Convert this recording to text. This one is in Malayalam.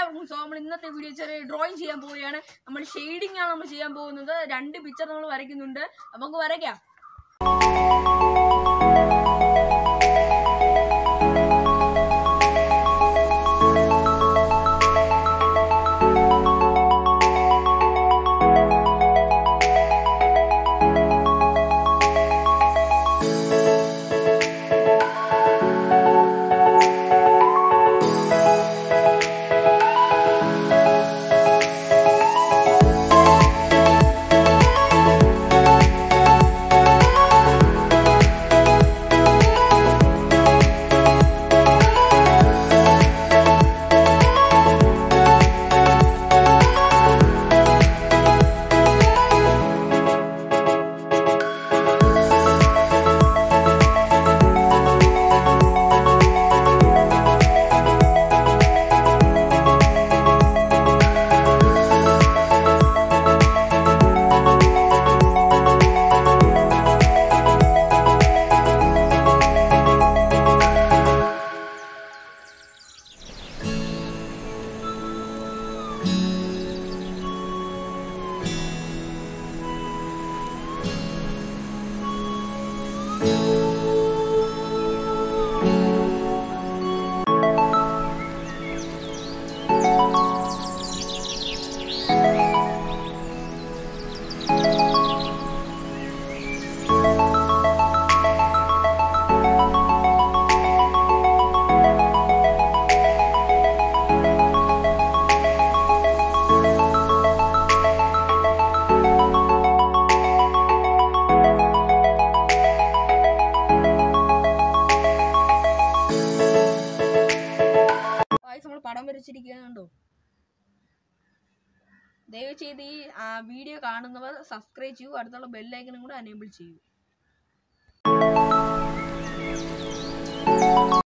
എല്ലാവർക്കും സോ നമ്മൾ ഇന്നത്തെ വീഡിയോ ചെറിയ ഡ്രോയിങ് ചെയ്യാൻ പോവുകയാണ്. നമ്മൾ ഷെയ്ഡിംഗ് ആണ് നമ്മൾ ചെയ്യാൻ പോകുന്നത്. 2 പിക്ചർ നമ്മൾ വരയ്ക്കുന്നുണ്ട്. അപ്പോൾ നമുക്ക് വരയ്ക്കാം. പടം വരച്ചിരിക്കുന്നുണ്ടോ? ദയവ് ചെയ്ത് ഈ വീഡിയോ കാണുന്നവർ സബ്സ്ക്രൈബ് ചെയ്യൂ. അടുത്തുള്ള ബെല്ലൈക്കനും കൂടെ എനേബിൾ ചെയ്യൂ.